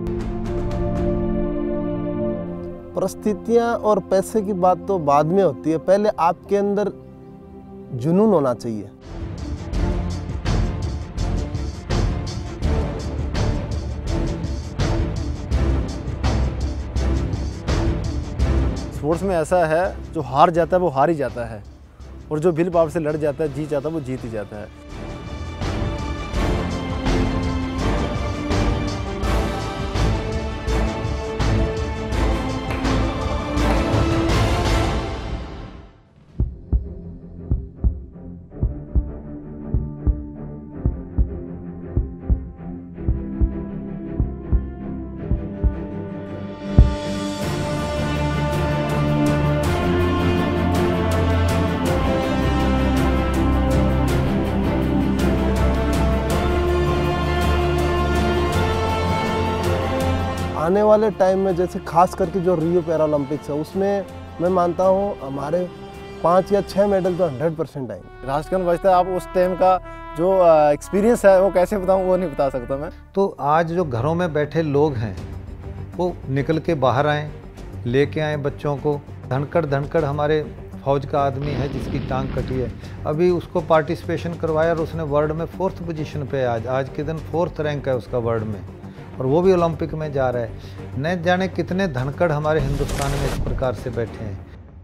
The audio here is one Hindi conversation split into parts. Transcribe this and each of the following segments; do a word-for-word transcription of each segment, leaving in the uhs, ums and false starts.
परिस्थितियाँ और पैसे की बात तो बाद में होती है, पहले आपके अंदर जुनून होना चाहिए। स्पोर्ट्स में ऐसा है, जो हार जाता है वो हार ही जाता है, और जो विल पावर से लड़ जाता है, जीत जाता है, वो जीत ही जाता है। आने वाले टाइम में जैसे खास करके जो रियो पैरालंपिक्स है, उसमें मैं मानता हूँ हमारे पाँच या छः मेडल तो हंड्रेड परसेंट आएंगे। राष्ट्रगान बजता है, आप उस टाइम का जो एक्सपीरियंस है वो कैसे बताऊँ, वो नहीं बता सकता मैं। तो आज जो घरों में बैठे लोग हैं वो निकल के बाहर आएँ, लेके आए बच्चों को। धनखड़ धनखड़ हमारे फौज का आदमी है जिसकी टांग कटी है, अभी उसको पार्टिसिपेशन करवाया और उसने वर्ल्ड में फोर्थ पोजीशन पे आज आज के दिन फोर्थ रैंक है उसका वर्ल्ड में, और वो भी ओलंपिक में जा रहा है। न जाने कितने धनखड़ हमारे हिंदुस्तान में इस प्रकार से बैठे हैं।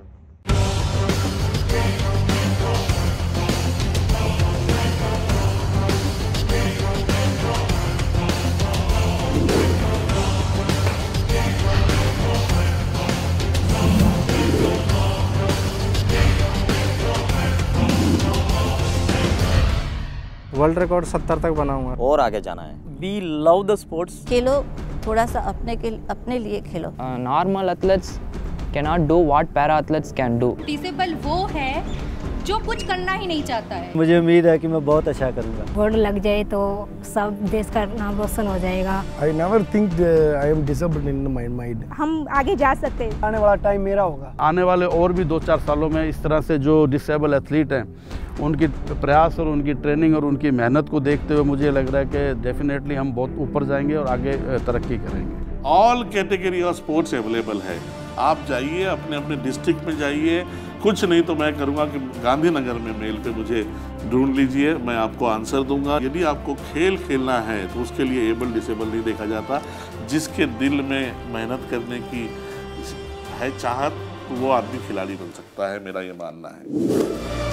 वर्ल्ड रिकॉर्ड सत्तर तक बनाऊंगा और आगे जाना है। We love the sports. खेलो, थोड़ा सा अपने के अपने लिए खेलो। Normal athletes can not do what para athletes can do. Disable वो है जो कुछ करना ही नहीं चाहता है। मुझे उम्मीद है कि मैं बहुत अच्छा करूंगा। गोल्ड लग जाए तो सब देश का नाम रोशन हो जाएगा। I never think I am disabled in my mind. हम आगे जा सकते हैं। आने वाला टाइम मेरा होगा। आने वाले और भी दो चार सालों में इस तरह से जो डिसेबल एथलीट हैं, उनकी प्रयास और उनकी ट्रेनिंग और उनकी मेहनत को देखते हुए मुझे लग रहा है कि डेफिनेटली हम बहुत ऊपर जाएंगे और आगे तरक्की करेंगे। All category of sports available है, आप जाइए अपने अपने डिस्ट्रिक्ट में जाइए। कुछ नहीं तो मैं करूँगा कि गांधीनगर में मेल पे मुझे ढूंढ लीजिए, मैं आपको आंसर दूंगा। यदि आपको खेल खेलना है तो उसके लिए एबल डिसेबल नहीं देखा जाता। जिसके दिल में मेहनत करने की है चाहत, वो आदमी खिलाड़ी बन सकता है, मेरा ये मानना है।